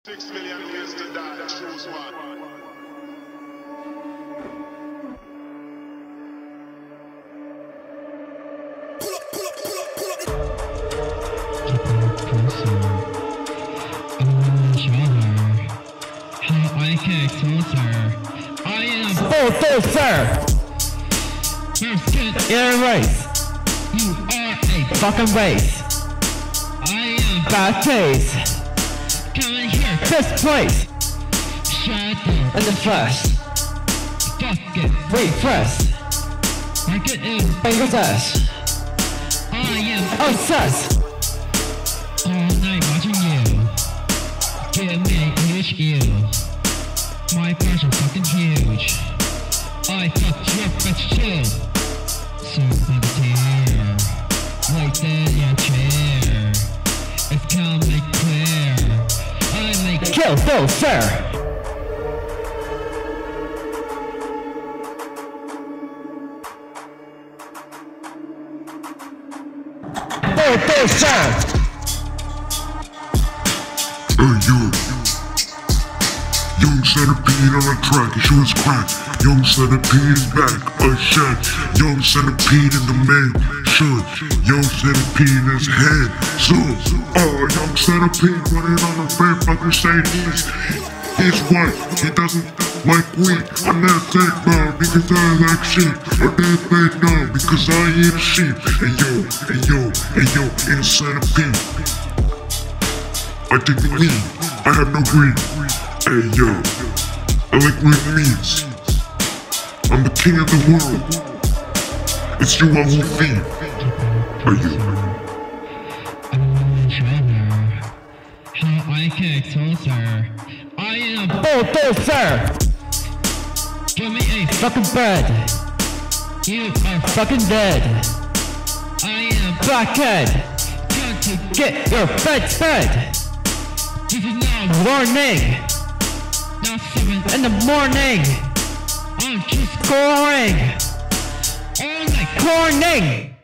6 million years to die, choose one. How I get closer. I am Bulldozer! You're a race. You are a Fucking race. I am Bad taste. Come in here. This place. Shut up. In the flesh. Fuck it. Refresh. I get in. Fingers ass. I am Obsessed. all night watching you. Give me HU. My bars are fucking huge. I fucked your bitch too. So here. Wait in your chair. It's coming clear. I make Kill Bulldozer. Bulldozer. You Young Centipede on the track, his shoes crack. Young Centipede is back, a shot. Young Centipede in the mansion. Young Centipede in his head. So, Young Centipede running on the bed, fucking Mercedes. He's white, he doesn't like weed. I'm not that bad because I like sheep. I'm not that now because I eat a sheep. Hey yo, in a Centipede. I take the lead, I have no greed. Hey yo, I like green meats. I'm the king of the world. It's you I will feed. Are you? How I get closer. I am Bulldozer. Give me a Fucking bread. You are Fucking dead. I am Blackhead. going to Get your bed fed. This is now Warning. not 7. In the morning. I'm just Scoring. all night. Corning.